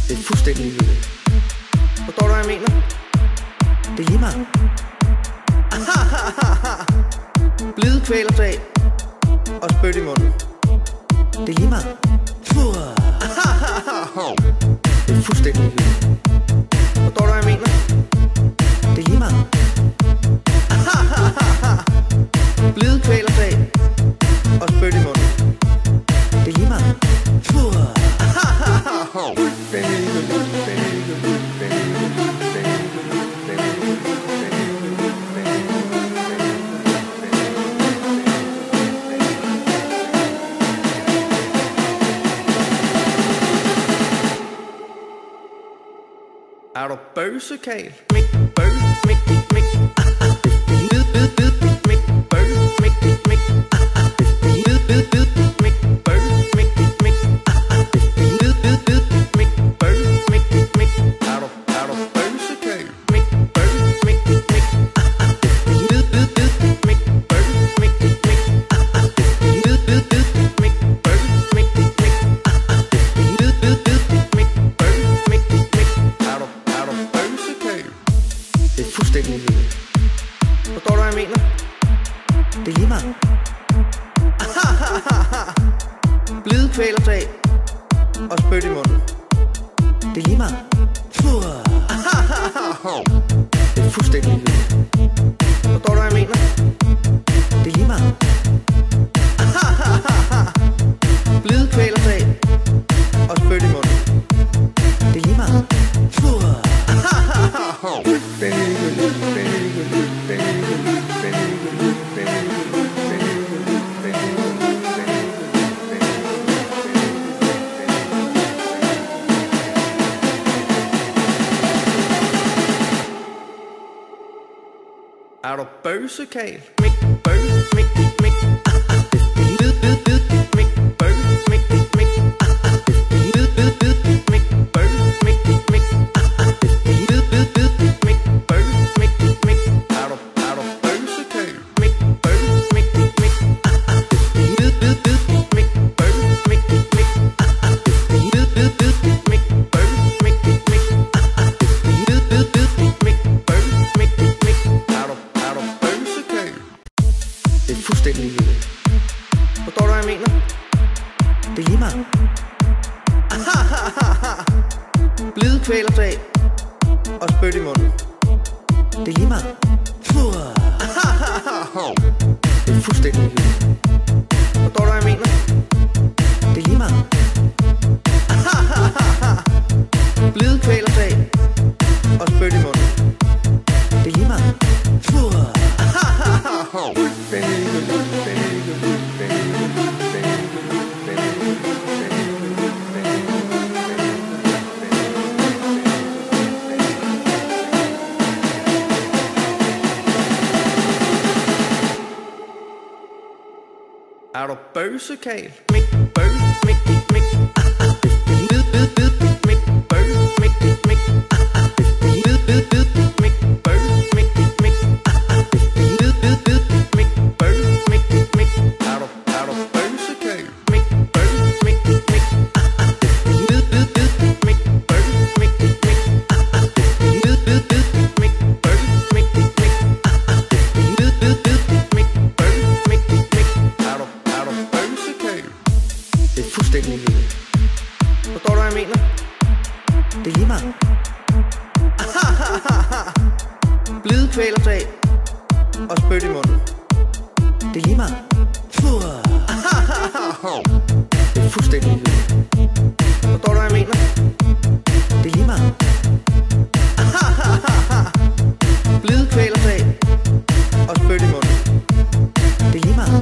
Det er fuldstændig ligegyldigt. Forstår du, hvad jeg mener? Det er lige meget. Blide kvælertag og spyt i munden. Det er lige meget. Det er fuldstændig ligegyldigt. Forstår du, hvad jeg mener? Det er lige meget. Blide kvælertag og spyt i munden. Det er lige meget. Er du bøsekal? Mik, bøs, mik, mik. Bid, bid, bid, mik, bøs, mik, mik. Bid, bid, bid, mik, bøs, mik, mik. Bid, bid, bid, mik, bøs, mik, mik. Er du bøsekal? Mik, bøs, mik, mik. Bid, bid, bid, mik, bøs, mik, mik. Bid, bid, bid, mik, bøs, mik, mik. Bid, bid, bid, mik, bøs, mik, mik. Er du bøsekal? Det er fuldstændig ligegyldigt. Forstår du, hvad jeg mener? Det er lige meget. Blide kvælertag og spyt i munden. Det er lige meget. Det er fuldstændig ligegyldigt. Forstår du, hvad jeg mener? Det er lige meget. Blide kvælertag og spyt i munden. Det er lige meget. Er du bøsekal? Mik, bøs, mik, mik. Bid, bid, bid, mik, bøs, mik, mik. Bid, bid, bid, mik, bøs, mik, mik. Bid, bid, bid, mik, bøs, mik, mik. Er du bøsekal? Mik, bøs, mik, mik. Bid, bid, bid, mik, bøs, mik, mik. Bid, bid, bid, mik, bøs, mik, mik. Bid, bid, bid, mik, bøs, mik, mik. Er du bøsekal? Det er fuldstændig ligegyldigt. Forstår du, hvad jeg mener? Det er lige meget. Blide kvælertag og spyt i munden. Det er lige meget. Det er fuldstændig ligegyldigt. Forstår du, hvad jeg mener? Det er lige meget. Blide kvælertag og spyt i munden. Det er lige meget. Er du bøsekal? Mik, bøs, mik, mik. Bid, bid, bid, mik, bøs, mik, mik. Bid, bid, bid, mik, bøs, mik, mik. Bid, bid, bid, mik, bøs, mik, mik. Er du bøsekal? Mik, bøs, mik, mik. Bid, bid, bid, mik, bøs, mik, mik. Bid, bid, bid, mik, bøs, mik, mik. Bid, bid, bid, mik, bøs, mik, mik. Er du bøsekal? Det er fuldstændig ligegyldigt. Forstår du, hvad jeg mener? Det er lige meget. Blide kvælertag og spyt i munden. Det er lige meget. Det er fuldstændig ligegyldigt. Forstår du, hvad jeg mener? Det er lige meget. Blide kvælertag og spyt i munden. Det er lige meget.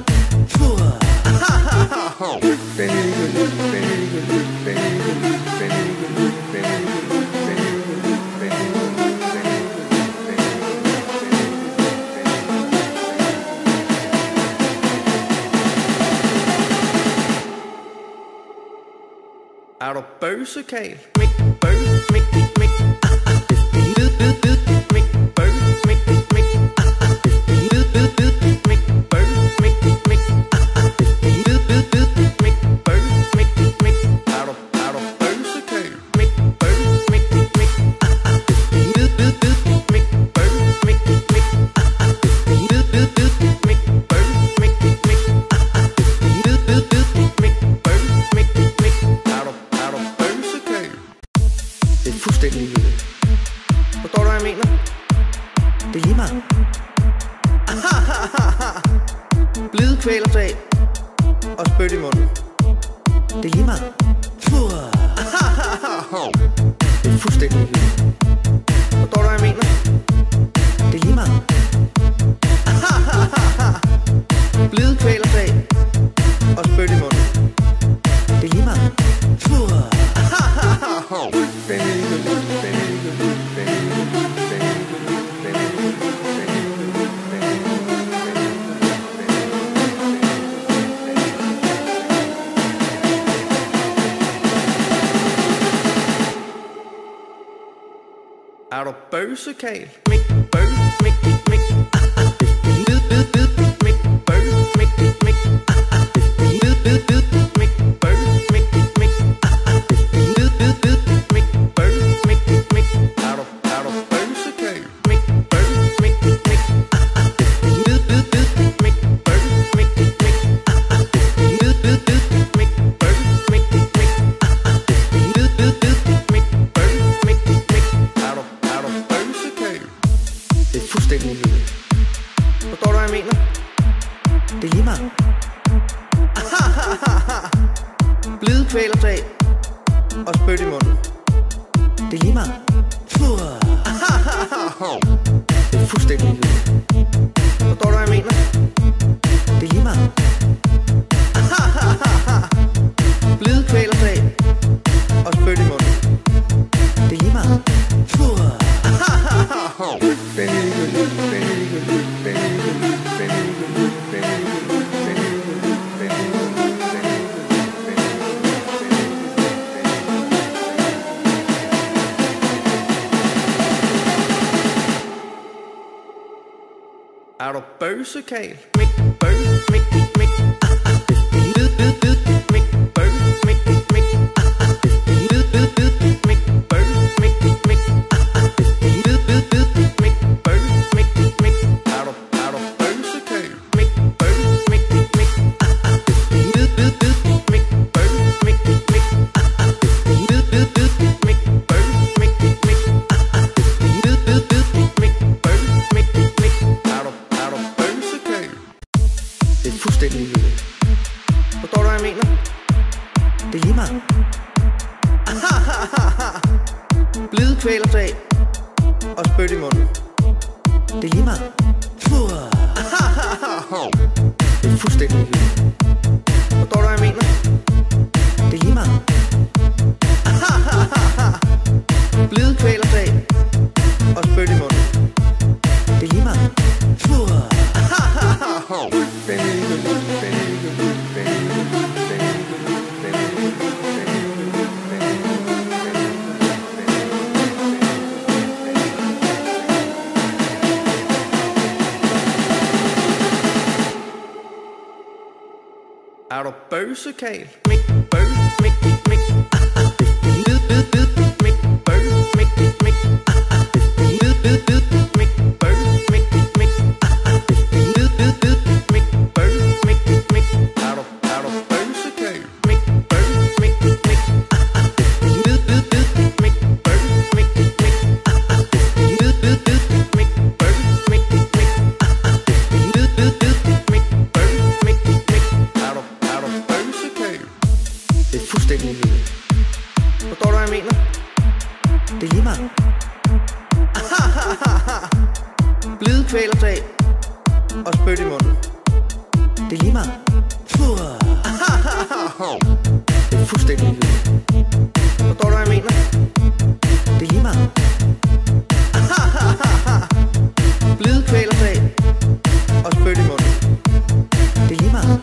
Er du bøsekal? Mik, bøs, mik, mik. Bid, bid, bid, mik, bøs, mik, mik. Bid, bid, bid, mik, bøs, mik, mik. Bid, bid, bid, mik, bøs, mik, mik. Er du bøsekal? Mik, bøs, fuldstændig ligegyldigt. Forstår du, hvad jeg mener? Det er lige meget. Blide kvælertag og spyt i munden. Det er lige meget. Det er fuldstændig ligegyldigt. Forstår du, hvad jeg mener? Det er lige meget. Blide kvælertag og spyt i munden. Det er lige meget. Er du bøsekal? Mik, bøs, mik, mik, bid, bid, bid, mik, bøs, mik, mik, bid, bid, bid, mik, bøs, mik, mik, bid, bid, bid, mik, bøs, mik, mik. Er du bøsekal? Mik, bøs, mik, mik, bid, bid, bid, mik, bøs, mik, mik, bid, bid, bid, mik, bøs, mik, mik, bid, bid, bid, mik, bøs, mik, mik. Er du bøsekal? Det er fuldstændig ligegyldigt. Forstår du, hvad jeg mener? Det er lige meget. Blide kvælertag og spyt i munden. Det er lige meget. Det er fuldstændig ligegyldigt. Forstår du, hvad jeg mener? Det er lige meget. Blide kvælertag og spyt i munden. Det er lige meget. Er du bøsekal? Mik, bøs, mik, mik, bid, bid, bid, mik, bøs, mik, mik, bid, bid, bid, mik, bøs, mik, mik, bid, bid, bid, mik, bøs, mik, mik. Er du bøsekal? Mik, bøs, mik, mik, bid, bid, bid, mik, bøs, mik, mik, bid, bid, bid, mik, bøs, mik, mik, bid, bid, bid, mik, bøs, mik, mik. Er du bøsekal? Det er fuldstændig ligegyldigt. Forstår du, hvad jeg mener? Det er lige meget. Blide kvælertag og spyt i munden. Det er lige meget. Det er fuldstændig ligegyldigt. Forstår du, hvad jeg mener? Det er lige meget. Blide kvælertag og spyt i munden. Det er lige meget. Er du bøsekal? Mik, bøs, mik, mik, bid, bid, bid, mik, bøs, mik, mik, bid, bid, bid, mik, bøs, mik, mik, bid, bid, bid, mik, bøs, mik, mik. Er du bøsekal? Mik, bøs, mik, mik, bid, bid, bid, mik, bøs, mik, mik, bid, bid, bid, mik, bøs, mik, mik, bid, bid, bid, mik, bøs, mik, mik. Er du bøsekal? Det er fuldstændig ligegyldigt. Forstår du, hvad jeg mener? Det er lige meget. Blide kvælertag og spyt i munden. Det er lige meget. Det er fuldstændig ligegyldigt. Forstår du, hvad jeg mener? Det er lige meget. Blide kvælertag og spyt i munden. Det er lige meget.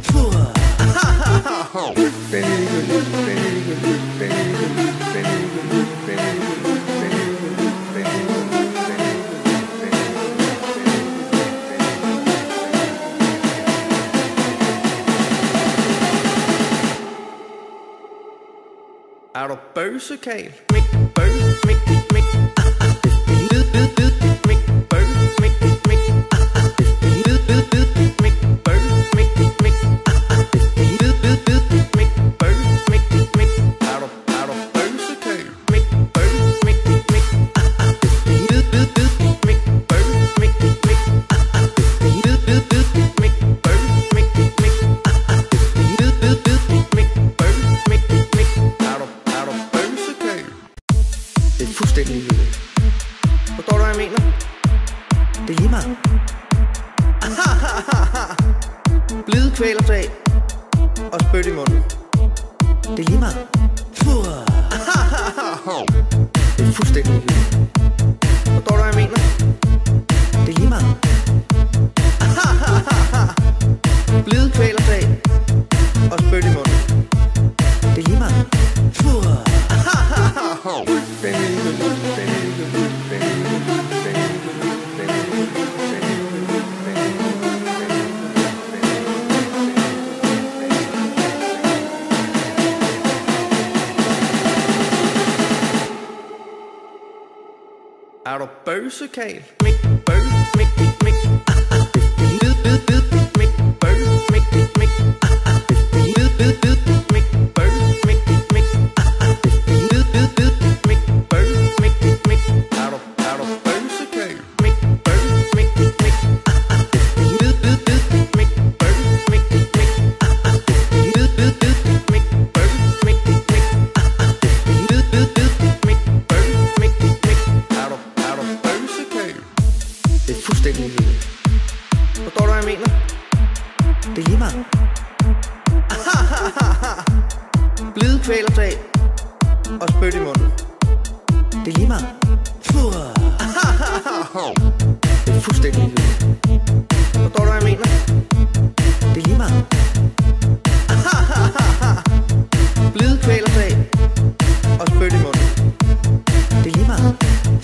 Er du bøsekal? Mik, bøs, mik, mik, bid, bid, bid, mik, bøs, mik, mik, bid, bid, bid, mik, bøs, mik, mik, bid, bid, bid, mik, bøs, mik, mik. Er du bøsekal? Mik, bøs, mik, Det er fuldstændig ligegyldigt. Forstår du, hvad jeg mener? Det er lige meget. Blide kvælertag og spyt i munden. Det er lige meget. Det er fuldstændig ligegyldigt. Forstår du, hvad jeg mener? Det er lige meget. Blide kvælertag og spyt i munden. Det er lige meget. Er du bøvsekal? Mik, bøv, mik, mik, bid, bid, bid, mik, bøv, mik, mik, bid, bid, bid, mik, bøv, mik, mik, bid, bid, bid, mik, bøv, mik, mik. Er du bøvsekal? Mik, bøv, mik, mik, bid, bid, bid, mik, bøv, mik, mik, bid, bid, bid, mik, bøv, mik, mik, bid, bid, bid, mik, bøv, mik, mik. Er du bøvsekal? Det er fuldstændig ligegyldigt. Forstår du, hvad jeg mener? Det er lige meget. Blide kvælertag og spyt i munden. Det er lige meget. Det er fuldstændig ligegyldigt. Forstår du, hvad jeg mener? Det er lige meget. Blide kvælertag og spyt i munden. Det er lige meget.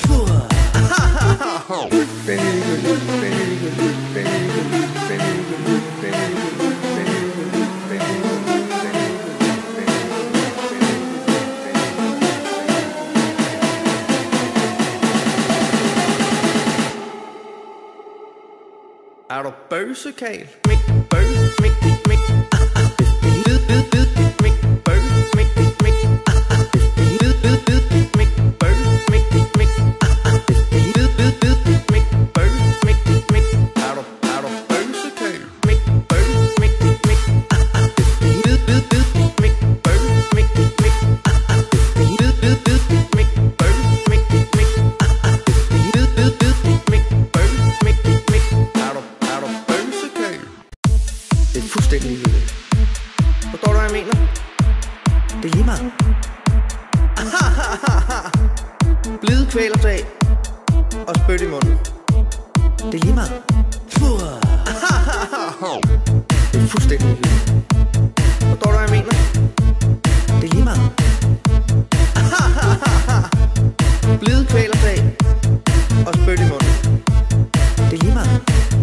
Er du bøvsekal? Mik, bøv, mik, mik, bid, bid, bid, mik, bøv, mik, mik, bid, bid, bid, mik, bøv, mik, mik, bid, bid, bid, mik, bøv, mik, mik. Er du bøvsekal? Mik, bøv, mik, mik, bid, bid, bid, mik, bøv, mik, mik, bid, bid, bid, mik, bøv, mik, mik, bid, bid, bid, mik, bøv, mik, mik. Er du bøvsekal? Det er fuldstændig ligegyldigt. Forstår du, hvad jeg mener? Det er lige meget. Blide kvælertag og spyt i munden. Det er lige meget. Det er fuldstændig ligegyldigt. Forstår du, hvad jeg mener? Det er lige meget. Blide kvælertag og spyt i munden. Det er lige meget.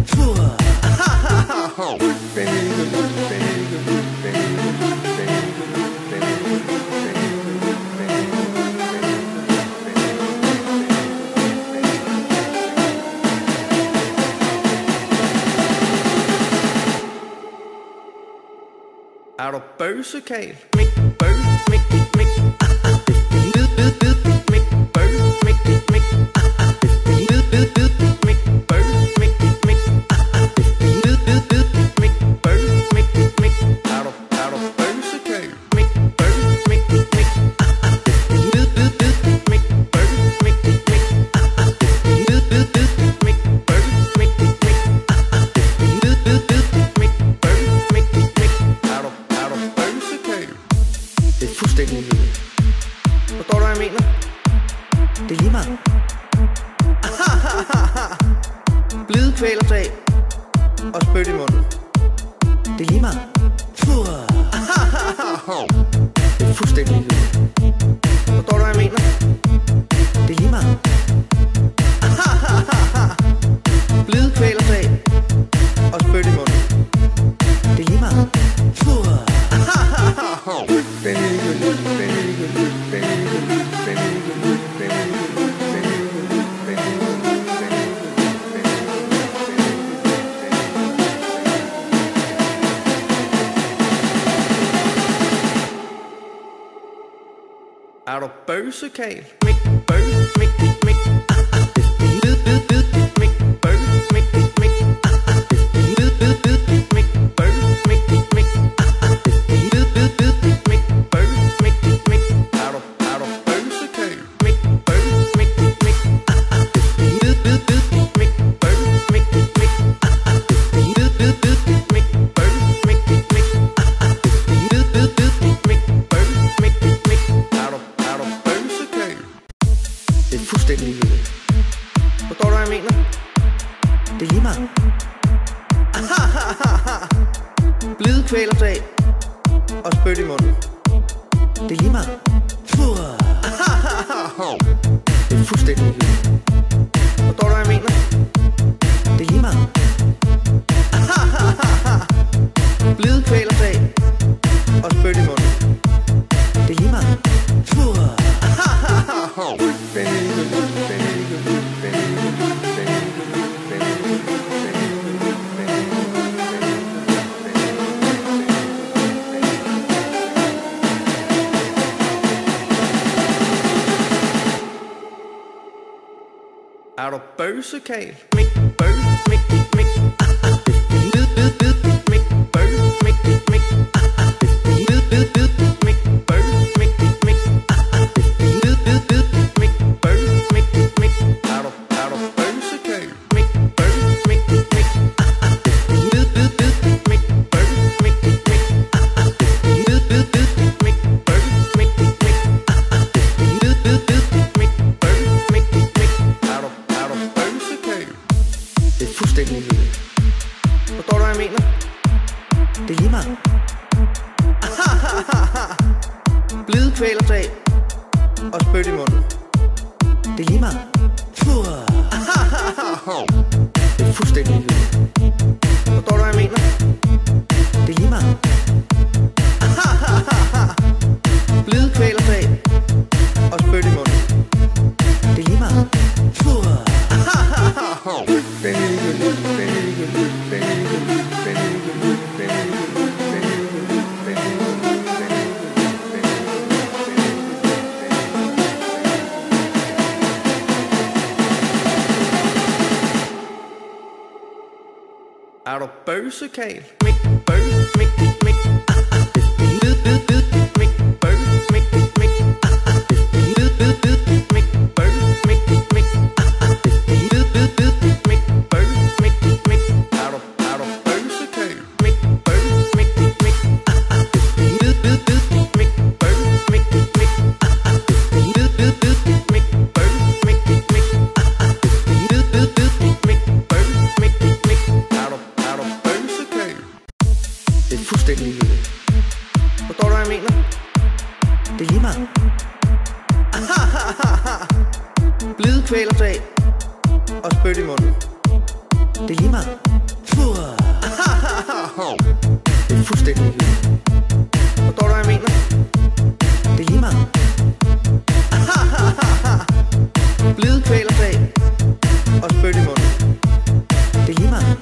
Er du bøvsekal? Mik, bøv, mik, mik, bid, bid, bid, mik, bøv, mik, mik, bid, bid, bid, mik, bøv, mik, mik, bid, bid, bid, mik, bøv, mik, mik. Er du bøvsekal? Mik, bøv, mik, mik, bid, bid, bid, mik, bøv, mik, mik, bid, bid, bid, mik, bøv, mik, mik, bid, bid, bid, mik, bøv, mik, mik. Er du bøvsekal? Det er fuldstændig ligegyldigt. Forstår du, hvad jeg mener? Det er lige meget. Blide kvælertag og spyt i munden. Det er lige meget. Det er fuldstændig ligegyldigt. Forstår du, hvad jeg mener? Det er lige meget. Blide kvælertag og spyt i munden. Det er lige meget. Er du bøvsekal? Mik, bøv, mik, mik, bid, bid, bid, mik, bøv, mik, mik, bid, bid, bid, mik, bøv, mik, mik, bid, bid, bid, mik, bøv, mik, mik. Er du bøvsekal? Mik, bøv, Det er fuldstændig ligegyldigt. Forstår du, hvad jeg mener? Det er lige meget. Blide kvælertag og spyt i munden. Det er lige meget. Det er fuldstændig ligegyldigt. Forstår du, hvad jeg mener? Det er lige meget. Blide kvælertag og spyt i munden. Det er lige meget. Er du bøsekal? Mik, bøs, mik, mik. Bid, bid, bid, mik, bøs, mik, mik. Bid, bid, bid, mik, bøs, mik, mik. Bid, bid, bid, mik, bøs, mik, mik. Er du bøsekal? Mik, bøs, mik, mik. Bid, bid, bid, mik, bøs, mik, mik. Bid, bid, bid, mik, bøs, mik, mik. Bid, bid, bid, mik, bøs, mik, mik. Er du bøsekal? Det er fuldstændig ligegyldigt. Forstår du, hvad jeg mener? Det er lige meget. Blide kvælertag og spyt i munden. Det er lige meget. Det er fuldstændig ligegyldigt. Forstår du, hvad jeg mener? Det er lige meget. Blide kvælertag og spyt i munden. Det er lige meget. Er du bøsekal? Mik, bøs, mik, mik. Bid, bid, bid, mik, bøs, mik, mik. Bid, bid, bid, mik, bøs, mik, mik. Bid, bid, bid, mik, bøs, mik, mik. Er du bøsekal? Mik, bøs, mik, mik. Bid, bid, bid, mik, bøs, mik, mik. Bid, bid, bid, mik, bøs, mik, mik. Bid, bid, bid, mik, bøs, mik, mik. Er du bøsekal? Det er fuldstændig ligegyldigt. Forstår du, hvad jeg mener? Det er lige meget. Blide kvælertag og spyt i munden. Det er lige meget. Det er fuldstændig ligegyldigt. Forstår du, hvad jeg mener? Det er lige meget. Blide kvælertag og spyt i munden. Det er lige meget.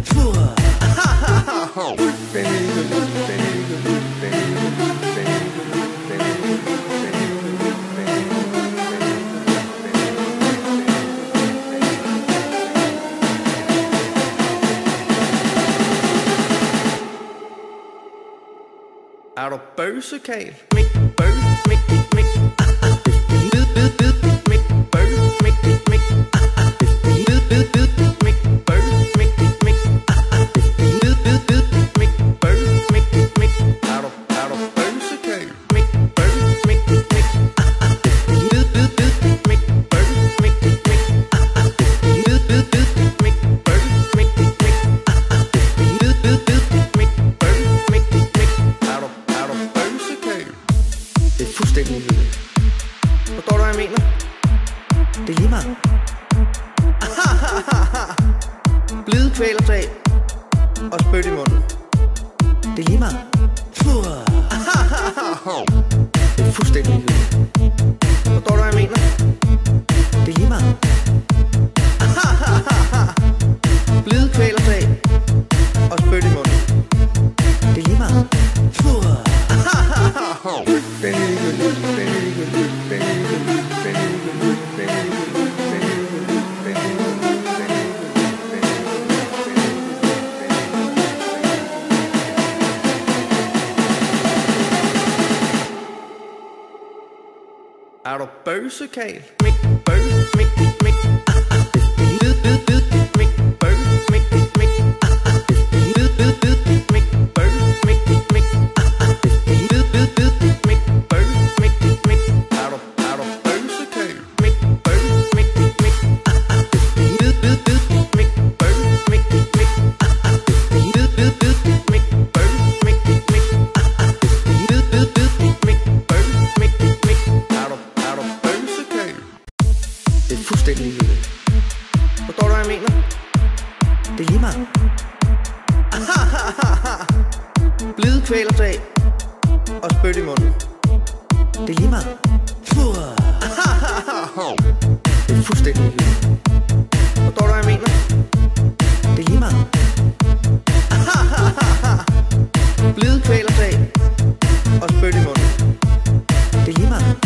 Er du bøsekal? Mik, bøs, mik, mik. Bid, bid, bid, mik, bøs, mik, mik. Bid, bid, bid, mik, bøs, mik, mik. Bid, bid, bid, mik, bøs, mik, mik. Er du bøsekal? Mik, bøs, mik, mik. Bid, bid, bid, mik, bøs, mik, mik. Bid, bid, bid, mik, bøs, mik, mik. Bid, bid, bid, mik, bøs, mik, mik. Er du bøsekal? Det er fuldstændig ligegyldigt. Forstår du, hvad jeg mener? Det er lige meget. Blide kvælertag og spyt i munden. Det er lige meget. Det er fuldstændig ligegyldigt. Forstår du, hvad jeg mener? Det er lige meget. Blide kvælertag og spyt i munden. Det er lige meget. Er du bøsekal? Mik, bøs, mik, mik. Bid, bid, bid, mik, bøs, mik, mik. Bid, bid, bid, mik, bøs, mik, mik. Bid, bid, bid, mik, bøs, mik, mik. Er du bøsekal? Mik, bøs, Det er fuldstændig ligegyldigt. Forstår du, hvad jeg mener? Det er lige meget. Blide kvælertag og spyt i munden. Det er lige meget. Det er fuldstændig ligegyldigt. Forstår du, hvad jeg mener? Det er lige meget. Blide kvælertag og spyt i munden. Det er lige meget.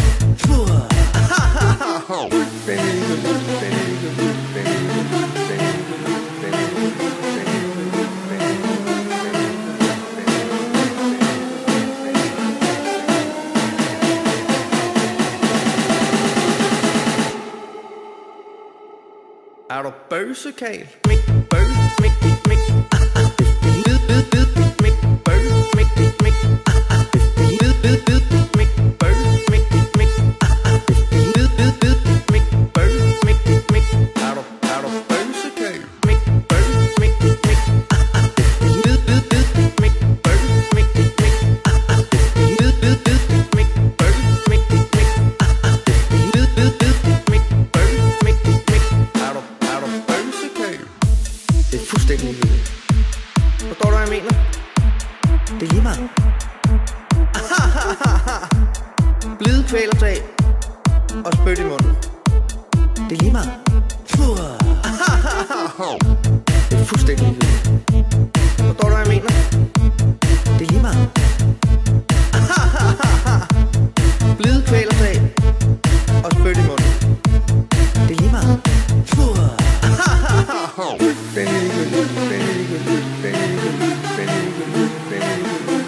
Er du bøsekal? Mik, bøs, mik, mik. Bid, bid, bid, mik, bøs, mik, mik. Bid, bid, bid, mik, bøs, mik, mik. Bid, bid, bid, mik, bøs, mik, mik. Er du bøsekal? Mik, bøs, mik, mik. Bid, bid, bid, mik, bøs, mik, mik. Bid, bid, bid, mik, bøs, mik, mik. Bid, bid, bid, mik, bøs, mik, mik. Er du bøsekal? Det er fuldstændig ligegyldigt. Forstår du, hvad jeg mener? Det er lige meget. Blide kvælertag og spyt i munden. Det er lige meget. Det er fuldstændig ligegyldigt. Forstår du, hvad jeg mener? Det er lige meget. Blide kvælertag og spyt i munden. Det er lige meget. Den er ligegyldigt. Den er ligegyldigt. Den er ligegyldigt. Den er ligegyldigt. Den er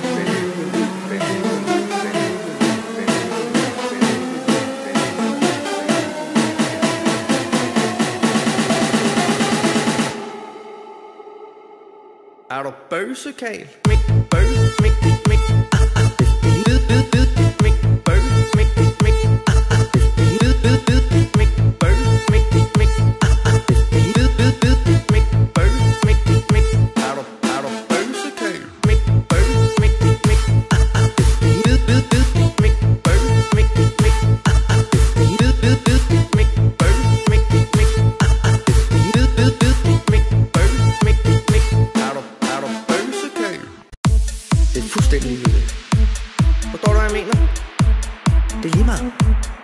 er du bøsekal? Mik, bøs, mik, mik. Bid, bid, bid, mik, bøs, mik, mik. Bid, bid, bid, mik, bøs, mik, mik. Bid, bid, bid, mik, bøs, mik, mik. Er du bøsekal? Mik, bøs, mik, mik. Bid, bid, bid, mik, bøs, mik, mik. Bid, bid, bid, mik, bøs, mik, mik. Bid, bid, bid, mik, bøs, mik, mik. Er du bøsekal? Det er fuldstændig ligegyldigt. Forstår du, hvad jeg mener? Det er lige meget.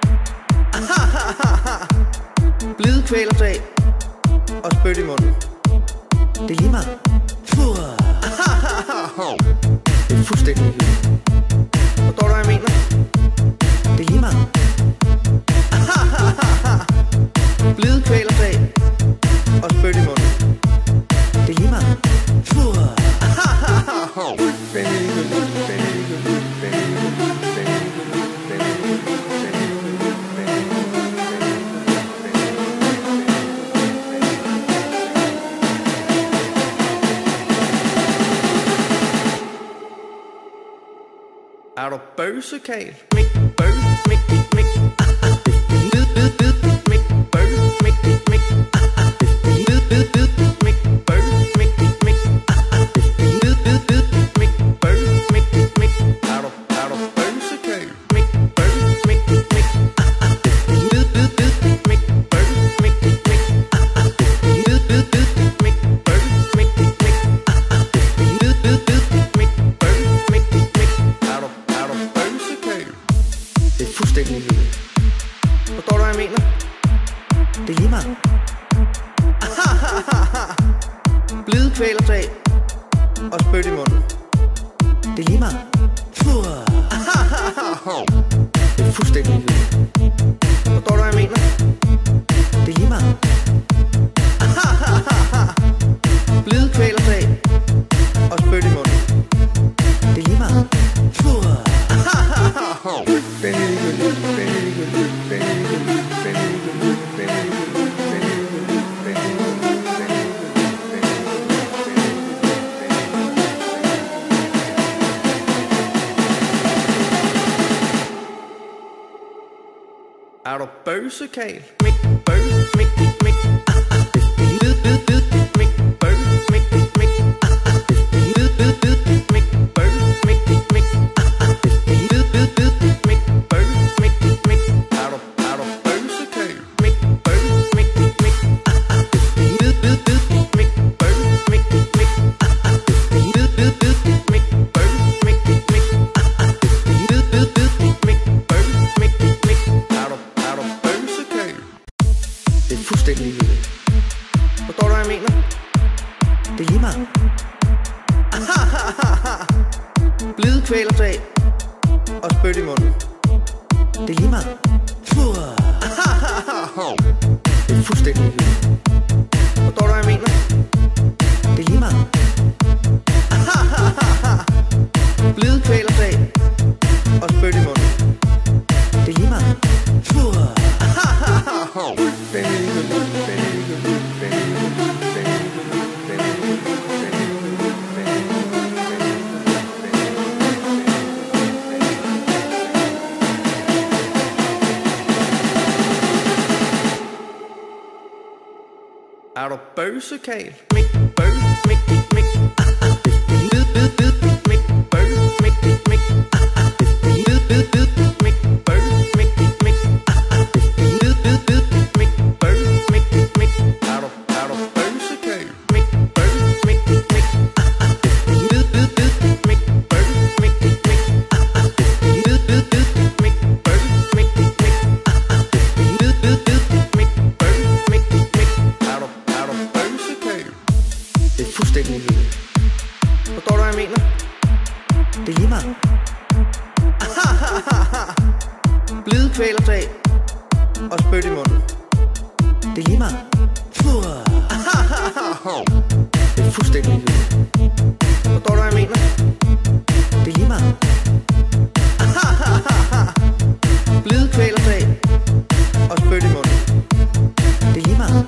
Blide kvælertag og spyt i munden. Det er lige meget. Det er fuldstændig ligegyldigt. Forstår du, hvad jeg mener? Det er lige meget. Blide kvælertag og spyt i munden. Det er lige meget. Den er ligegyldigt. Den er ligegyldigt. Den er ligegyldigt. Den er ligegyldigt. Er du bøsekal? Mik, bøs, mik, mik. Bid, bid, bid, mik, bøs, mik, mik. Bid, bid, bid, mik, bøs, mik, mik. Bid, bid, bid, mik, bøs, mik, mik. Er du bøsekal? Mik, bøs, mik, mik. Bid, bid, bid, mik, bøs, mik, mik. Bid, bid, bid, mik, bøs, mik, mik. Bid, bid, bid, mik, bøs, mik, mik. Er du bøsekal? Det er fuldstændig ligegyldigt. Forstår du, hvad jeg mener? Det er lige meget. Blide kvælertag og spyt i munden. Det er lige meget. Det er fuldstændig ligegyldigt. Forstår du, hvad jeg mener? Det er lige meget. Blide kvælertag og spyt i munden. Det er lige meget. Den er ligegyldigt. Den er ligegyldigt. Den er ligegyldigt. Den er ligegyldigt. Den er ligegyldigt. Den er ligegyldigt. Den er ligegyldigt. Er du bøsekal? Mik, bøs, mik, mik. Bid, bid, bid, mik, bøs, mik, mik. Bid, bid, bid, mik, bøs, mik, mik. Bid, bid, bid, mik, bøs, mik, mik. Er du bøsekal? Mik, bøs, fuldstændig ligegyldigt. Forstår du, hvad jeg mener? Det er lige meget. Blide kvælertag og spyt i munden. Det er lige meget. Det er fuldstændig ligegyldigt. Forstår du, hvad jeg mener? Det er lige meget. Blide kvælertag og spyt i munden. Det er lige meget. Er du bøsekal? Mik, bøg, mik, mik, bid, bid, bid, mik, bøg, mik, mik, bid, bid, bid, mik, bøg, mik, mik, bid, bid, bid, mik, bøg, mik, mik. Er du bøsekal? Mik, bøg, mik, mik, bid, bid, bid, mik, bøg, mik, mik, bid, bid, bid, mik, bøg, mik, mik, bid, bid, bid, mik, bøg, mik, mik. Er du bøsekal? Det er fuldstændig ligegyldigt. Forstår du, hvad jeg mener? Det er lige meget. Blide kvælertag og spyt i munden. Det er lige meget. Det er fuldstændig ligegyldigt. Forstår du, hvad jeg mener? Det er lige meget. Blide kvælertag og spyt i munden. Det er lige meget.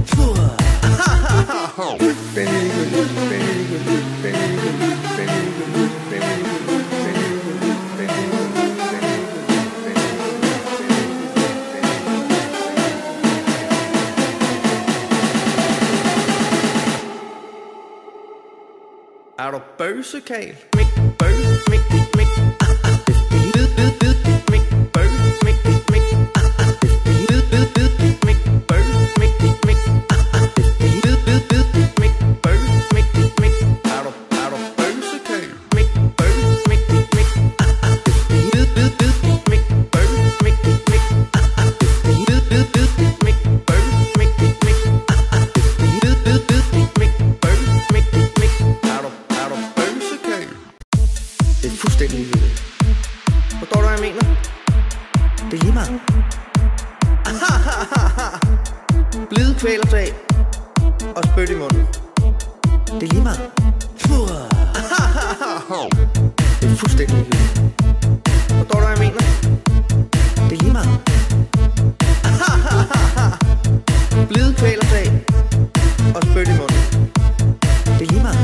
Er du bøsekal? Mik, bøg, mik, mik, bid, bid, bid, mik, bøg, mik, mik, bid, bid, bid, mik, bøg, mik, mik, bid, bid, bid, mik, bøg, mik, mik. Er du bøsekal? Mik, bøg, mik, mik, bid, bid, bid, mik, bøg, mik, mik, bid, bid, bid, mik, bøg, mik, mik, bid, bid, bid, mik, bøg, mik, mik. Er du bøsekal? Det er fuldstændig ligegyldigt. Forstår du, hvad jeg mener? Det er lige meget. Blide kvælertag og spyt i munden. Det er lige meget. Det er fuldstændig ligegyldigt. Forstår du, hvad jeg mener? Det er lige meget. Blide kvælertag og spyt i munden. Det er lige meget.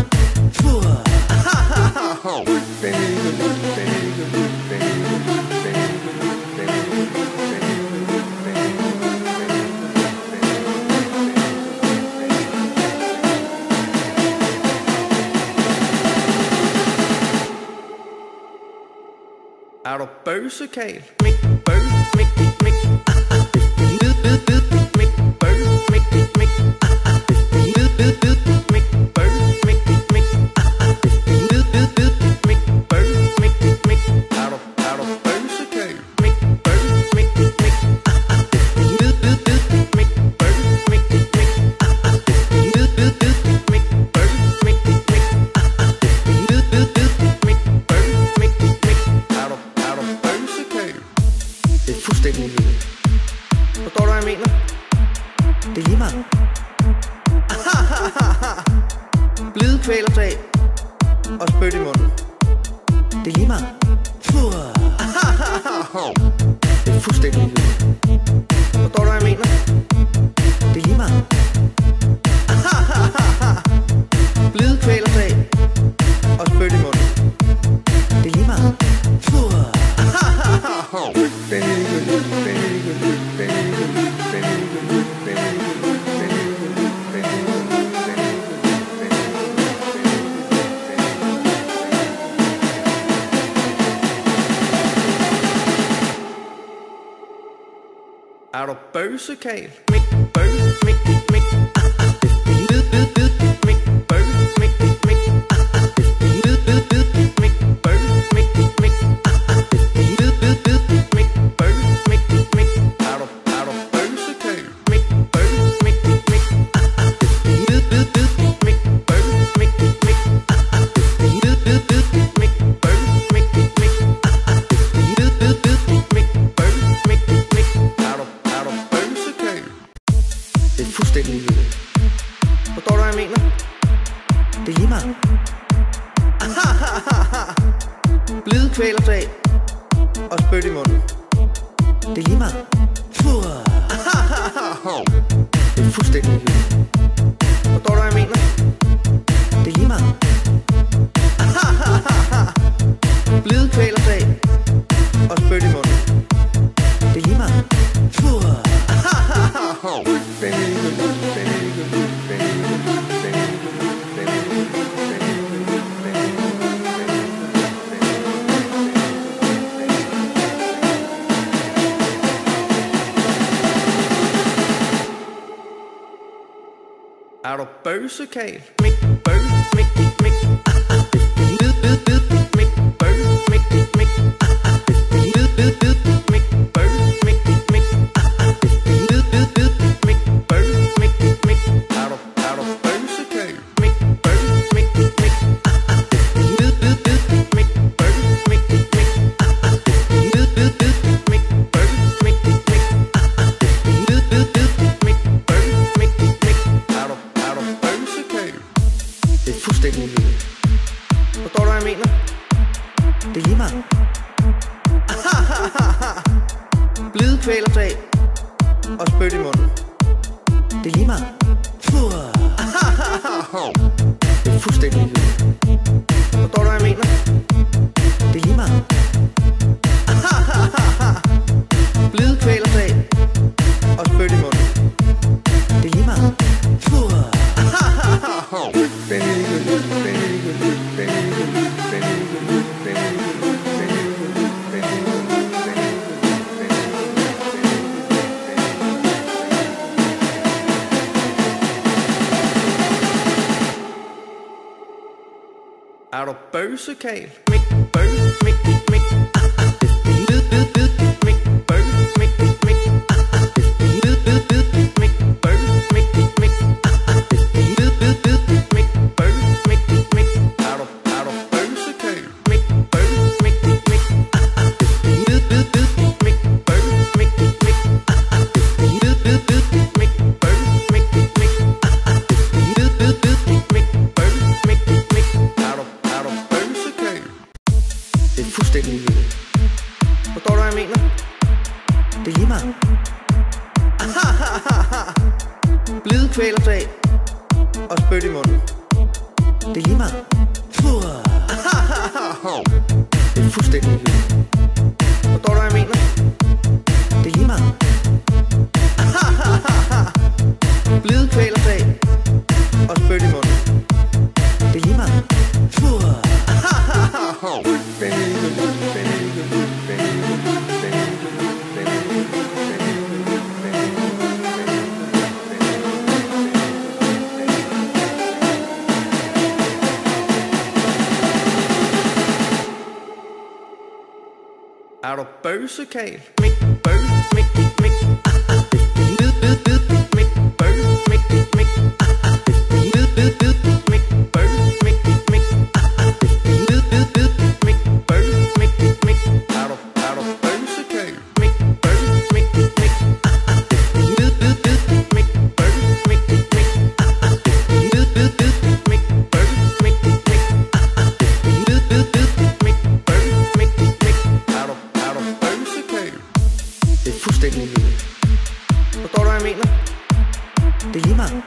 Er du bøsekal? Mik, bøg, mik, mik, bid, bid, bid, mik, bøg, mik, mik, bid, bid, bid, mik, bøg, mik, mik, bid, bid, bid, mik, bøg, mik, mik. Er du bøsekal? Mik, bøg, mik, mik, bid, bid, bid, mik, bøg, mik, mik, bid, bid, bid, mik, bøg, mik, mik, bid, bid, bid, mik, bøg, mik, mik. Er du bøsekal? Det er fuldstændig ligegyldigt. Forstår du, hvad jeg mener? Det er lige meget. Blide kvælertag og spyt i munden. Det er lige meget. Det er fuldstændig ligegyldigt. Forstår du, hvad jeg mener? Det er lige meget. Blide kvælertag og spyt i munden. Det er lige meget. Er du bøsekal? Mik, bøg, mik, mik, bid, bid, bid, mik, bøg, mik, mik, bid, bid, bid, mik, bøg, mik, mik, bid, bid, bid, mik, bøg, mik, mik. Er du bøsekal? Mik, bøg, mik, spyt i munden. Det er lige meget. Det er fuldstændig ligegyldigt. Forstår du, hvad jeg mener? Det er lige meget. Blide kvælerdag og spyt i munden. Det er lige meget. Er du bøsekal? Mik, bøs, mik, mik, bid, bid, bid, mik, bøs, mik, mik, bid, bid, bid, mik, bøs, mik, mik, bid, bid, bid, mik, bøs, mik, mik. Er du bøsekal? Mik, bøs, mik, mik, bid, bid, bid, mik, bøs, mik, mik, bid, bid, bid, mik, bøs, mik, mik, bid, bid, bid, mik, bøs, mik, mik. Er du bøsekal? Det er fuldstændig ligegyldigt. Forstår du, hvad jeg mener? Det er lige meget. Blide kvælerdag og spyt i munden. Det er lige meget. Det er fuldstændig ligegyldigt. Forstår du, hvad jeg mener? Det er lige meget. Blide kvælerdag og spyt i munden. Det er lige meget. Er du bøsekal? Mik, bøs, mik, mik, bid, bid, bid, mik, bøs, mik, mik, bid, bid, bid, mik, bøs, mik, mik, bid, bid, bid, mik, bøs, mik, mik. Er du bøsekal? Mik, bøs, mik, mik, bid, bid, bid, mik, bøs, mik, mik, bid, bid, bid, mik, bøs, mik, mik, bid, bid, bid, mik, bøs, mik, mik. Er du bøsekal? Det er fuldstændig ligegyldigt. Forstår du, hvad jeg mener? Det er lige meget. Blide kvælerdag og spyt i munden. Det er lige meget. Det er fuldstændig ligegyldigt. Forstår du, hvad jeg mener? Det er lige meget. Blide kvælerdag og spyt i munden. Det er lige meget. Er du bøsekal? Mik, bøs, mik, mik, bid, bid, bid, mik, bøs, mik, mik, bid, bid, bid, mik, bøs, mik, mik, bid, bid, bid, mik, bøs, mik, mik. Er du bøsekal? Mik, bøs, mik, mik, bid, bid, bid, mik, bøs, mik, mik, bid, bid, bid, mik, bøs, mik, mik, bid, bid, bid, mik, bøs, mik, mik. Er du bøsekal? Det er fuldstændig ligegyldigt. Forstår du, hvad jeg mener? Det er lige meget.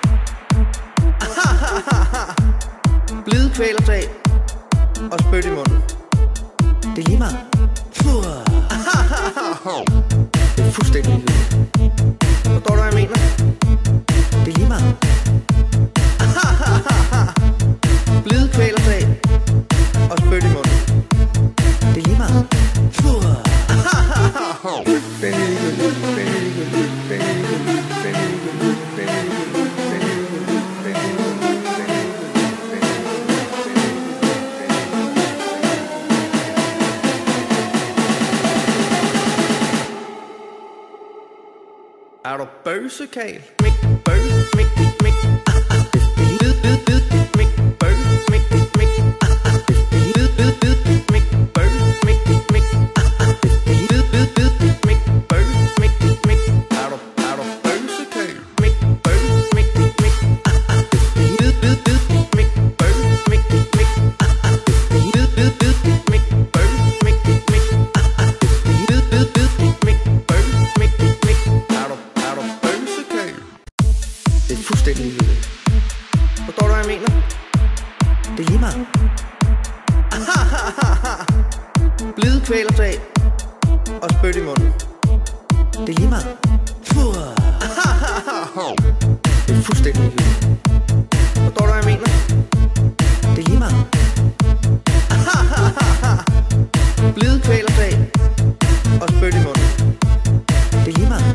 Blide kvælerdag og spyt i munden. Det er lige meget. Det er fuldstændig ligegyldigt. Forstår du, hvad jeg mener? Det er lige meget. Blide kvælerdag og spyt i munden. Det er lige meget. Er du bøsekal? Mik, bøs, mik, mik, bid, bid, bid, mik, bøs, mik, mik, bid, bid, bid, mik, bøs, mik, mik, bid, bid, bid, mik, bøs, mik, mik. Er du bøsekal? Mik, bøs, mik, mik, bid, bid, bid, mik, bøs, mik, mik, bid, bid, bid, mik, bøs, mik, mik, bid, spyt i munden. Det er lige meget. Det er fuldstændig ligegyldigt. Forstår du, hvad jeg mener? Det er lige meget. Blide kvælerdag og spyt i munden. Det er lige meget.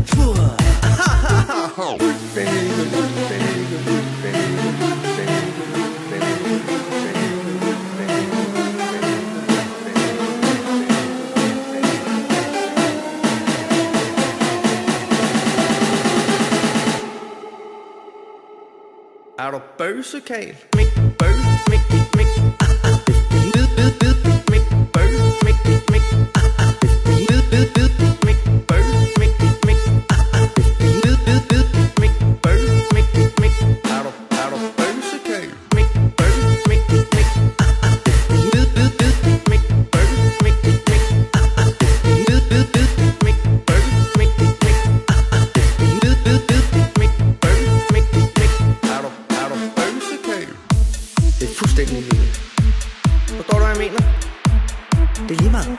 Er du bøsekal? Mik, bøg, mik, mik, bid, bid, bid, mik, bøg, mik, mik, bid, bid, bid, mik, bøg, mik, mik, bid, bid, bid, mik, bøg, mik, mik. Er du bøsekal? Mik, bøg, mik, mik, bid, bid, bid, mik, bøg, mik, mik, bid, bid, bid, mik, bøg, mik, mik, bid, bid, bid, mik, bøg, mik, mik. Er du bøsekal? Det er fuldstændig ligegyldigt. Forstår du, hvad jeg mener? Det er lige meget.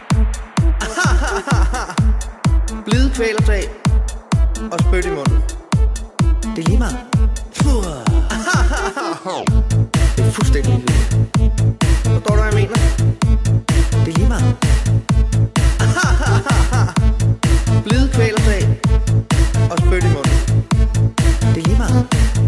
Blide kvælerdag og spyt i munden. Det er lige meget. Det er fuldstændig ligegyldigt. Forstår du, hvad jeg mener? Det er lige meget. Blide kvælerdag og spyt i munden. Det er lige meget.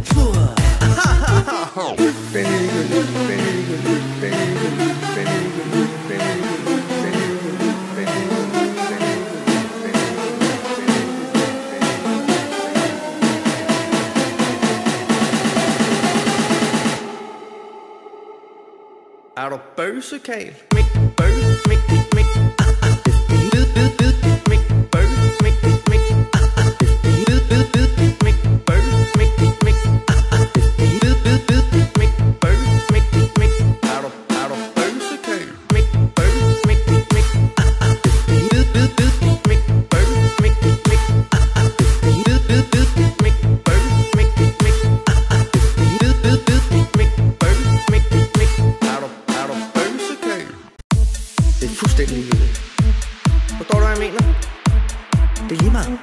Er du bøsekal? Mik, bøg, mik, mik, bid, bid, bid, mik, bøg, mik, mik, bid, bid, bid, mik, bøg, mik, mik, bid, bid, bid, mik, bøg, mik, mik. Er du bøsekal? Mik, bøg, mik, mik, bid, bid, bid, mik, bøg, mik, mik, bid, bid, bid, mik, bøg, mik, mik, bid, bid, bid, mik, bøg, mik, mik. Er du bøsekal? Det er fuldstændig ligegyldigt. Forstår du, hvad jeg mener? Det er lige meget.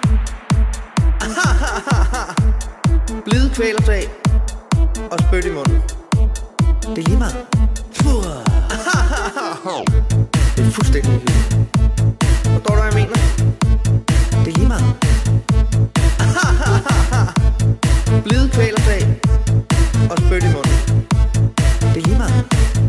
Blide kvælerdag og spyt i munden. Det er lige meget. Det er fuldstændig ligegyldigt. Forstår du, hvad jeg mener? Det er lige meget. Blide kvælerdag og spyt i munden. Det er lige meget.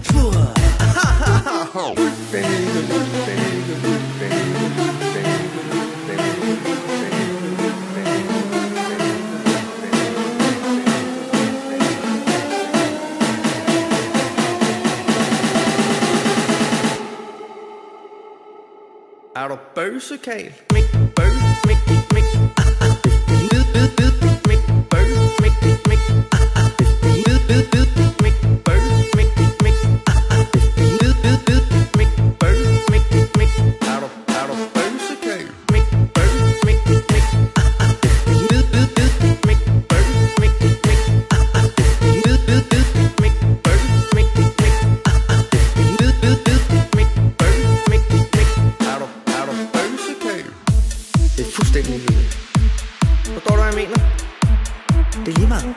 Er du bøsekal? Mik, bøg, mik, mik, bid, bid, bid, mik, bøg, mik, mik, bid, bid, bid, mik, bøg, mik, mik, bid, bid, bid, mik, bøg, mik, mik. Er du bøsekal? Mik, bøg, mik, mik, bid, bid, bid, mik, bøg, mik, mik, bid, bid, bid, mik, bøg, mik, mik, bid, bid, bid, mik, bøg, mik, mik. Er du bøsekal? Det er fuldstændig ligegyldigt. Forstår du, hvad jeg mener? Det er lige meget.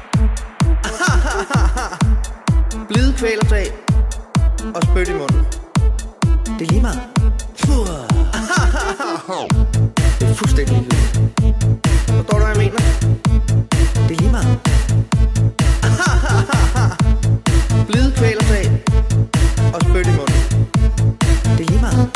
Blide kvælerdag og spyt i munden. Det er lige meget. Det er fuldstændig ligegyldigt. Forstår du, hvad jeg mener? Det er lige meget. Blide kvælerdag og spyt i munden. Det er lige meget.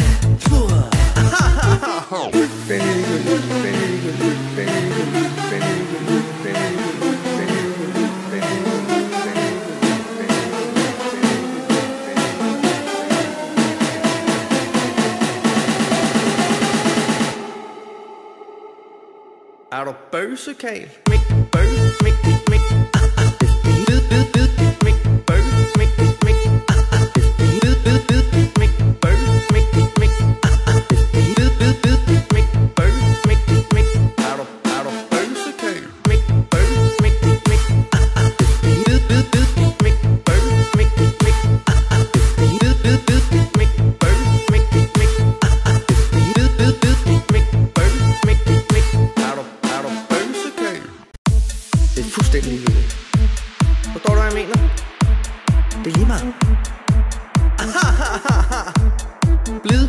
Er du bøsekal? Mik, bøg, mik, mik, bid, bid, bid, mik, bøg, mik, mik, bid, bid, bid, mik, bøg, mik, mik, bid, bid, bid, mik, bøg, mik, mik. Er du bøsekal? Mik, bøg, mik, mik, bid, bid, bid, mik, bøg, mik, mik, bid, bid, bid, mik, bøg, mik, mik, bid,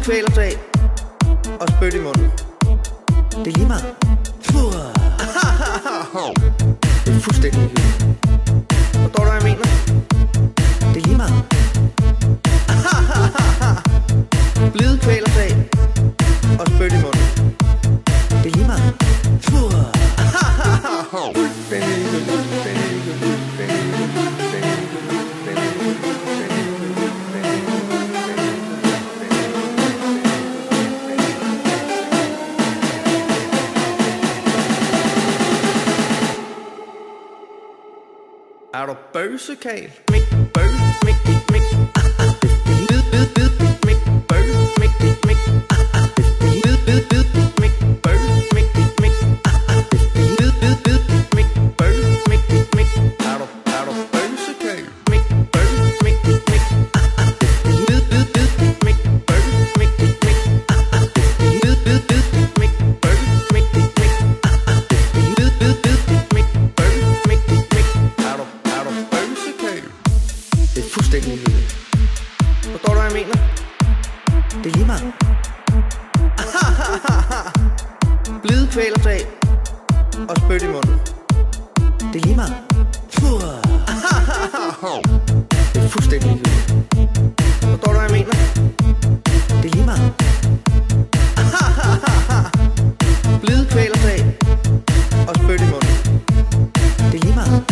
kvælertag og spyt i munden. Det er lige meget. Det er fuldstændig ligegyldigt. Forstår du, hvad jeg mener? Det er lige meget. Blide kvælertag og spyt i munden. Det er lige meget. Er du bøvsekal? Mik, bøv, mik, mik, bid, bid, bid, mik, bøv, mik, mik, bid, bid, bid, mik, bøv, mik, mik, bid, bid, bid, mik, bøv, mik, mik. Er du bøvsekal? Mik, bøv, mik, mik, bid, bid, bid, mik, bøv, mik, mik, bid, bid, bid, mik, bøv, mik, mik, bid, bid, bid, mik, bøv, mik, mik. Er du bøvsekal? Det er fuldstændig ligegyldigt. Forstår du, hvad jeg mener? Det er lige meget. Blide kvælertag og spyt i munden. Det er lige meget. Det er fuldstændig ligegyldigt. Forstår du, hvad jeg mener? Det er lige meget. Blide kvælertag og spyt i munden. Det er lige meget.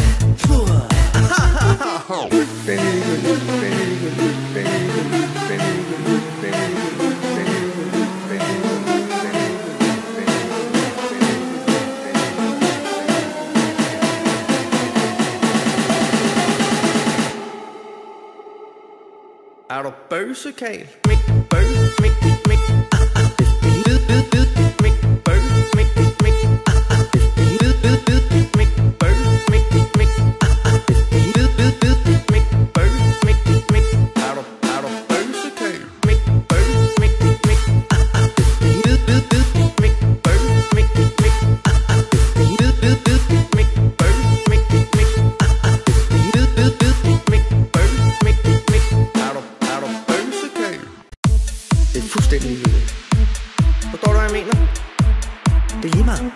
Er du bøvsekal? Mik, bøv, mik, mik, bid, bid, bid, mik, bøv, mik, mik, bid, bid, bid, mik, bøv, mik, mik, bid, bid, bid, mik, bøv, mik, mik. Er du bøvsekal? Mik, bøv, mik, mik, bid, bid, bid, mik, bøv, mik, mik, bid, bid, bid, mik, bøv, mik, mik, bid, bid, bid, mik, bøv, mik, mik. Er du bøvsekal? Det er fuldstændig ligegyldigt. Forstår du, hvad jeg mener? Det er lige meget.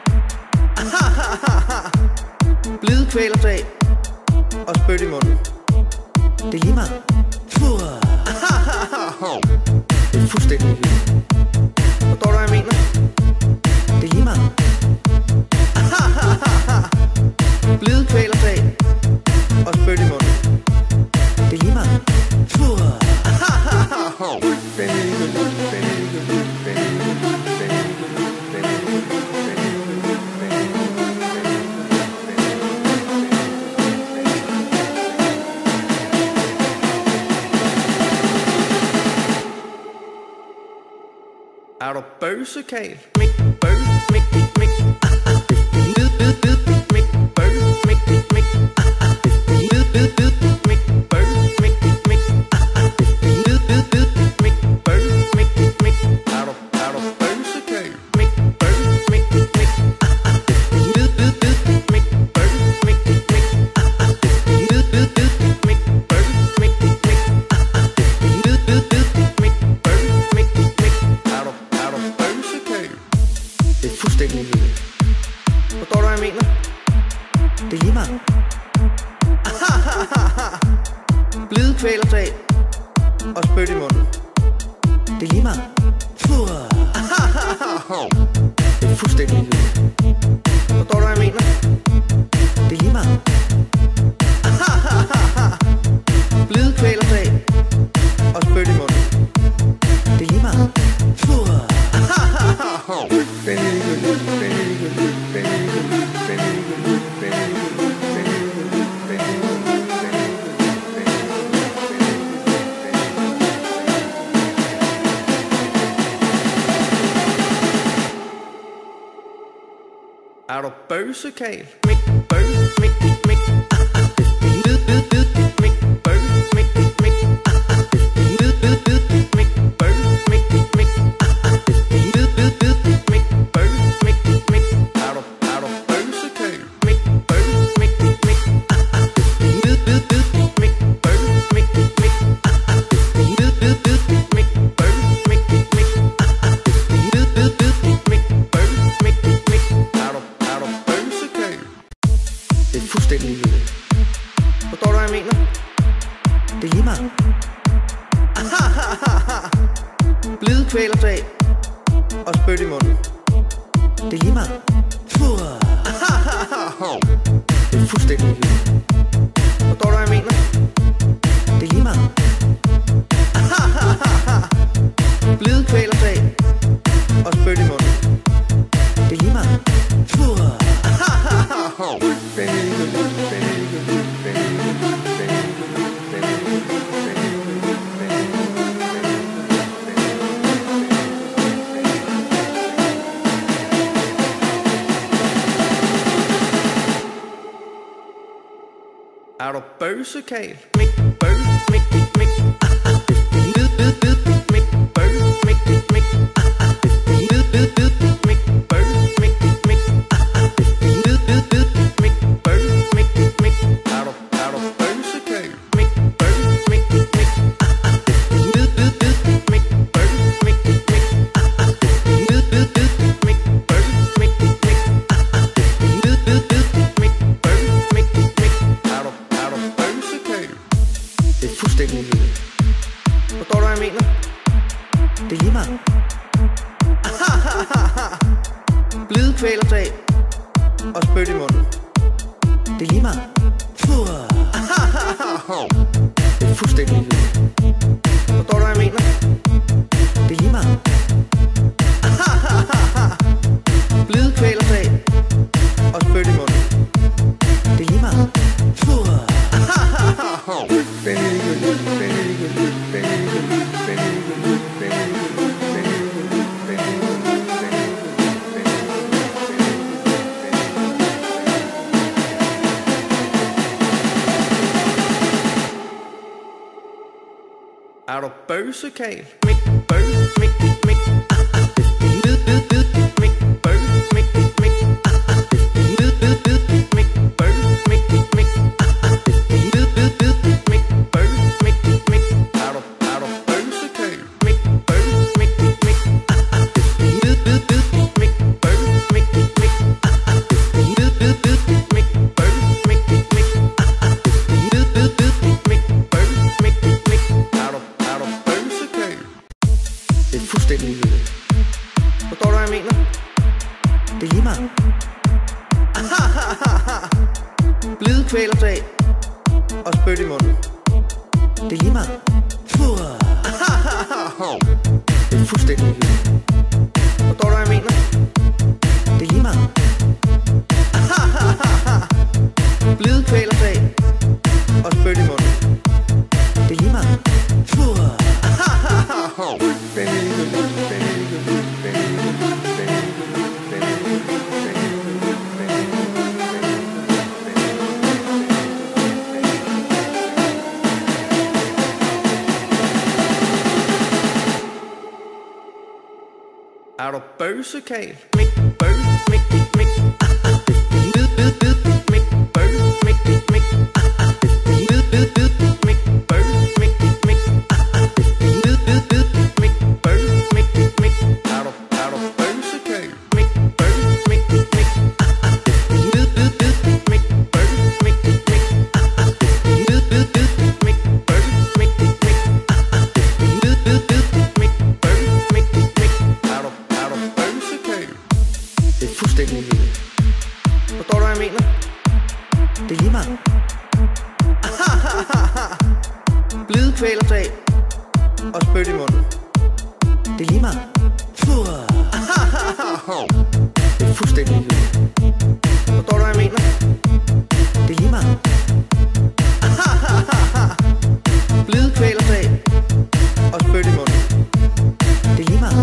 Blide kvælertag og spyt i munden. Det er lige meget. Det er fuldstændig ligegyldigt. Forstår du, hvad jeg mener? Det er lige meget. Blide kvælertag og spyt i munden. Det er lige meget. Er du bøvsekal? Mik, bøv, mik, mik, bid, bid, bid, mik, bøv, mik, mik, bid, bid, bid, mik, bøv, mik, mik, bid, bid, bid, mik, bøv, mik, mik. Er du bøvsekal? Mik, bøv, mik, mik, bid, bid, bid, mik, bøv, mik, mik, bid, bid, bid, mik, bøv, mik, mik, bid, bid, bid, mik, bøv, mik, mik. Er du bøvsekal? Det er fuldstændig ligegyldigt. Forstår du, hvad jeg mener? Det er lige meget. Blide kvælertag og spyt i munden. Det er lige meget. Det er fuldstændig ligegyldigt. Forstår du, hvad jeg mener? Det er lige meget. Blide kvælertag og spyt i munden. Det er lige meget. Er du bøvsekal? Mik, bøv, mik, mik, bid, bid, bid, mik, bøv, mik, mik, bid, bid, bid, mik, bøv, mik, mik, bid, bid, bid, mik, bøv, mik, mik. Er du bøvsekal? Mik, bøv, mik, mik, bid, bid, bid, mik, bøv, mik, mik, bid, bid, bid, mik, bøv, mik, Det er fuldstændig ligegyldigt. Forstår du, hvad jeg mener? Det er lige meget. Blide kvælertag og spyt i munden. Det er lige meget. Det er fuldstændig ligegyldigt. Forstår du, hvad jeg mener? Det er lige meget. Blide kvælertag og spyt i munden. Det er lige meget. Er du bøsekal? Mik, bøs, mik, mik. Bid, bid, bid, mik, bøs, mik, mik. Bid, bid, bid, mik, bøs, mik, mik. Bid, bid, bid, mik, bøs, mik, mik. Er du bøsekal? Mik, bøs, mik, mik. Bid, bid, bid, mik, bøs, mik, mik. Bid, bid, bid, mik, bøs, mik, mik. Bid, bid, bid, mik, bøs, mik, mik. Er du bøsekal? Det er fuldstændig ligegyldigt. Forstår du, hvad jeg mener? Det er lige meget. Blide kvælertag og spyt i munden. Det er lige meget. Det er fuldstændig ligegyldigt. Forstår du, hvad jeg mener? Det er lige meget. Blide kvælertag og spyt i munden. Det er lige meget. Er du bøsekal? Mik, bøs, mik, mik. Bid, bid, bid, mik, bøs, mik, mik. Bid, bid, bid, mik, bøs, mik, mik. Bid, bid, bid, mik, bøs, mik, mik. Er du bøsekal? Mik, bøs, mik, mik. Bid, bid, bid, mik, bøs, mik, mik. Bid, bid, bid, mik, bøs, mik, mik. Bid, bid, bid, mik, bøs, mik, mik. Er du bøsekal? Det er fuldstændig ligegyldigt. Forstår du, hvad jeg mener? Det er lige meget. Blide kvælertag og spyt i munden. Det er lige meget. Det er fuldstændig ligegyldigt. Forstår du, hvad jeg mener? Det er lige meget. Blide kvælertag og spyt i munden. Det er lige meget. Er du bøsekal? Mik, bøs, mik, mik. Bid, bid, bid, mik, bøs, mik, mik. Bid, bid, bid, mik, bøs, mik, mik. Bid, bid, bid, mik, bøs, mik, mik. Er du bøsekal? Mik, bøs, mik, mik. Bid, bid, bid, mik, bøs, mik, mik. Bid, bid, bid, mik, bøs, mik, mik. Bid, bid, bid, mik, bøs, mik, mik. Er du bøsekal? Det er fuldstændig ligegyldigt. Forstår du, hvad jeg mener? Det er lige meget. Blide kvælertag og spyt i munden. Det er lige meget. Det er fuldstændig ligegyldigt. Forstår du, hvad jeg mener? Det er lige meget. Blide kvælertag og spyt i munden. Det er lige meget.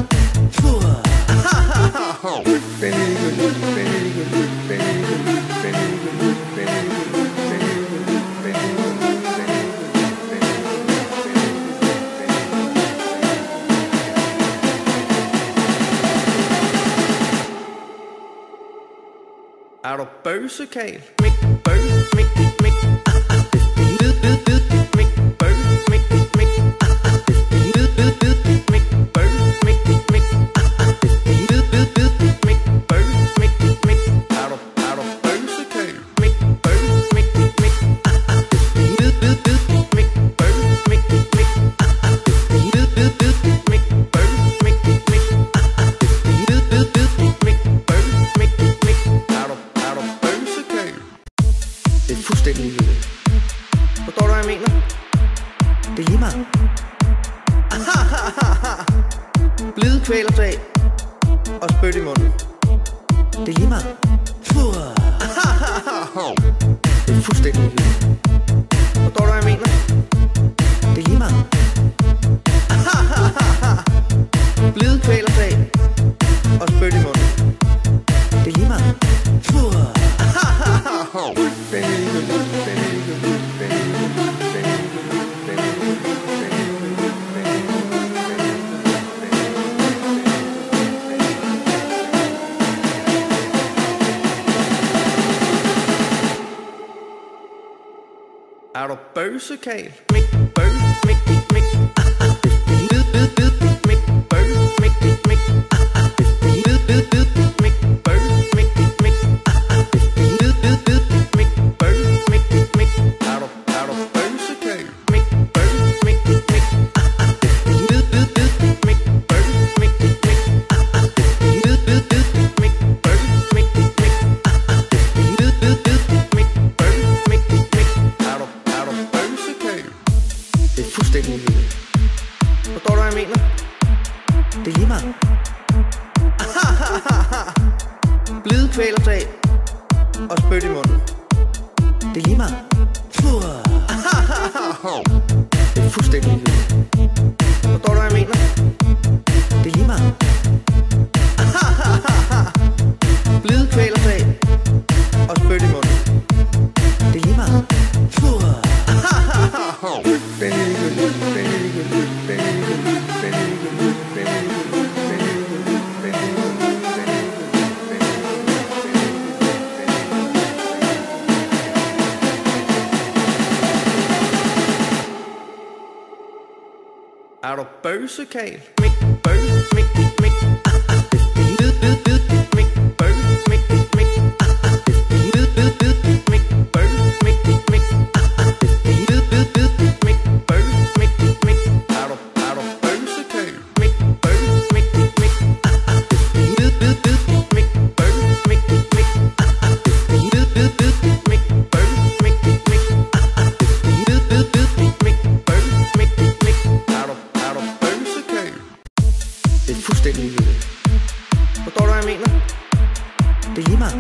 Er du bøsekal? Mik, bøs, mik, mik. Bid, bid, bid, mik, bøs, mik, mik. Bid, bid, bid, mik, bøs, mik, mik. Bid, bid, bid, mik, bøs, mik, mik. Er du bøsekal? Mik, bøs, kvælertag og spyt i munden. Det er lige meget. Det er fuldstændig ligegyldigt. Forstår du, hvad jeg mener? Det er lige meget. Blide kvælertag og spyt i munden. Det er lige meget. Er du bøsekal? Mik, bøg, mik, mik. Bid, bid, bid, mik, bøg, mik, mik. Bid, bid, bid, mik, bøg, mik, mik. Bid, bid, bid, mik, bøg, mik, mik. Er du bøsekal? Mik, bøg, mik, mik. Bid, bid, bid, mik, bøg, mik, mik. Bid, bid, bid, mik, bøg, mik, mik. Bid, bid, bid, mik, bøg, mik, mik. Er du bøsekal? Det er fuldstændig ligegyldigt. Forstår du, hvad jeg mener? Det er lige meget. Blide kvælertag og spyt i munden. Det er lige meget. Det er fuldstændig ligegyldigt. Forstår du, hvad jeg mener? Det er lige meget. Blide kvælertag og spyt i munden. Det er lige meget. Det er ligegyldigt. Det er ligegyldigt. Det er ligegyldigt. Det er ligegyldigt. Det er ligegyldigt. Er du bøsekal? Mik, bøg, mik, mik. Bid, bid, bid, mik, bøg, mik, mik. Bid, bid, bid, mik, bøg, mik, mik. Bid, bid, bid, mik, bøg, mik, mik. Er du bøsekal? Mik, bøg, mik, mik. Bid, bid, bid, mik, bøg, mik, mik. Bid, bid, bid, mik, bøg, mik, mik. Bid, bid, bid, mik, bøg, mik, mik. Er du bøsekal? Det er fuldstændig ligegyldigt. Forstår du, hvad jeg mener? Det er lige meget.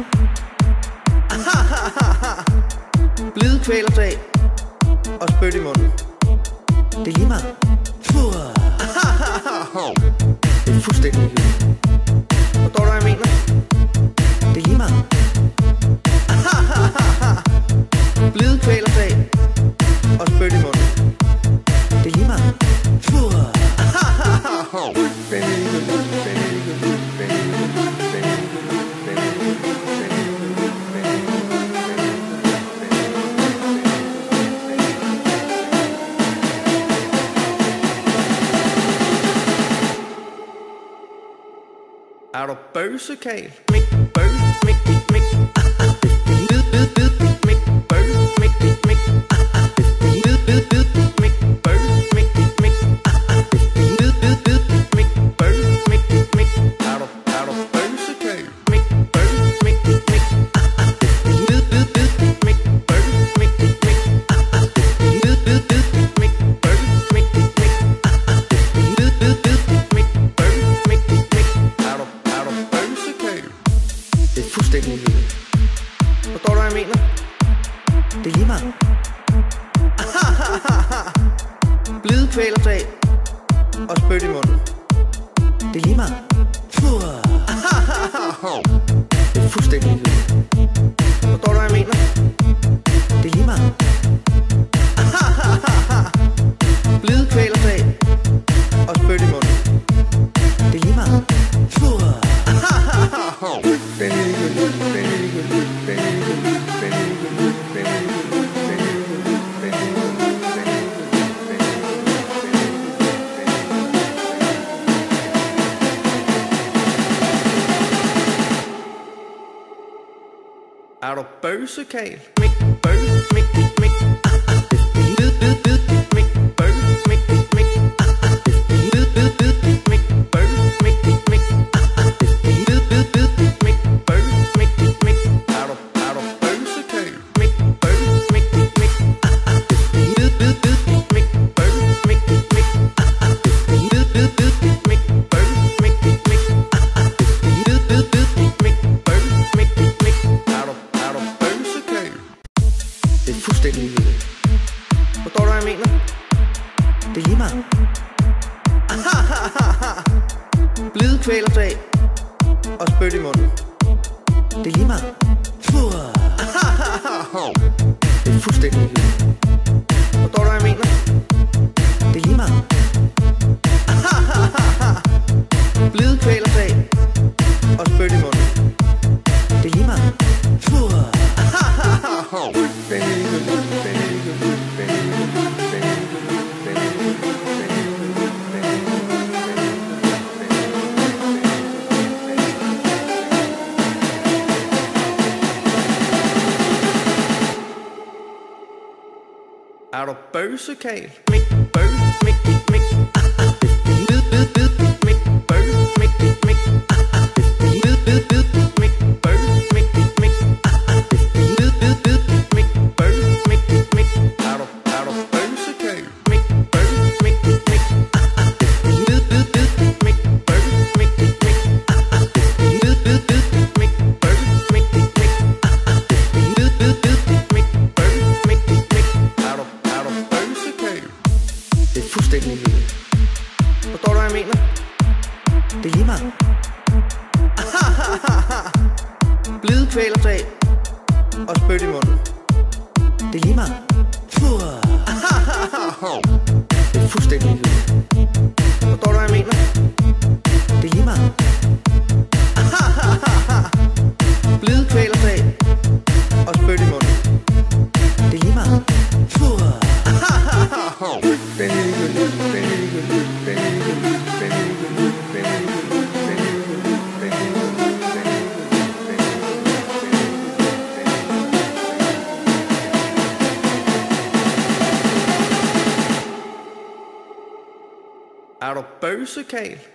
Blide kvælertag og spyt i munden. Det er lige meget. Det er fuldstændig ligegyldigt. Forstår du, hvad jeg mener? Det er lige meget. Blide kvælertag og spyt i munden. Det er lige meget. Det er ligegyldigt. Det er ligegyldigt. Det er ligegyldigt. Det er ligegyldigt. Det er ligegyldigt. Er du bøsekal? Mik, bøg, mik, mik. Bid, bid, bid, mik, bøg, mik, mik. Bid, bid, bid, mik, bøg, mik, mik. Bid, bid, bid, mik, bøg, mik, mik. Er du bøsekal? Mik, bøg, mik, mik. Bid, bid, bid, mik, bøg, mik, mik. Bid, bid, bid, mik, bøg, mik, mik. Bid, bid, bid, mik, bøg, mik, mik. Er du bøsekal? Det er fuldstændig ligegyldigt. Forstår du, hvad jeg mener? Det er lige meget. Blide kvælertag og spyt i munden. Det er lige meget. Det er fuldstændig ligegyldigt. Forstår du, hvad jeg mener? Det er lige meget. Blide kvælertag og spyt i munden. Det er lige meget. Det er ligegyldigt. Det er ligegyldigt. Det er ligegyldigt. Det er ligegyldigt. Det er ligegyldigt. Det er ligegyldigt. Det er ligegyldigt. Er du bøsekal? Mik, bøg, mik, mik. Bid, bid, bid, mik, bøg, mik, mik. Bid, bid, bid, mik, bøg, mik, mik. Bid, bid, bid, mik, bøg, mik, mik. Er du bøsekal? Mik, bøg, mik, mik. Bid, bid, bid, mik, bøg, mik, mik. Bid, bid, bid, mik, bøg, mik, spyt i munden. Det er lige meget. Det er fuldstændig ligegyldigt. Forstår du, hvad jeg mener? Det er lige meget. Blide kvæler sig og spyt i munden. Det er lige meget. Er du bøsekal? Mik, bøg, mik, mik, bid, bid, bid, mik, bøg, mik, mik, bid, bid, bid, mik, bøg, mik, mik, bid, bid, bid, mik, bøg, mik, mik. Er du bøsekal? Mik, bøg, mik, mik, bid, bid, bid, mik, bøg, mik, mik, bid, bid, bid, mik, bøg, mik, mik, bid, bid, bid, mik, bøg, mik, mik. Er du bøsekal? Det er fuldstændig ligegyldigt. Forstår du, hvad jeg mener? Det er lige meget. Blide kvæler sig og spyt i munden. Det er lige meget. Det er fuldstændig ligegyldigt. Forstår du, hvad jeg mener? Det er lige meget. Blide kvæler sig og spyt i munden. Det er lige meget. Er du bøsekal?